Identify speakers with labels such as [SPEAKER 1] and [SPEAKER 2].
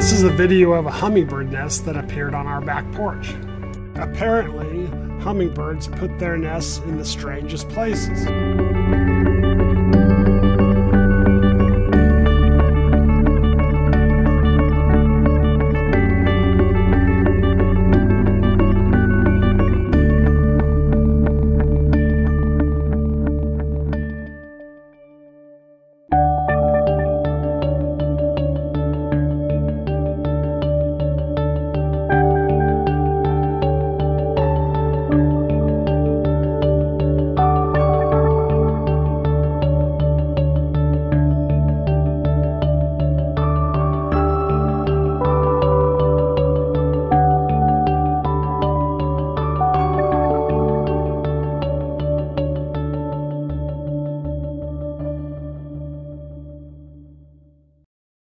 [SPEAKER 1] This is a video of a hummingbird nest that appeared on our back porch. Apparently, hummingbirds put their nests in the strangest places.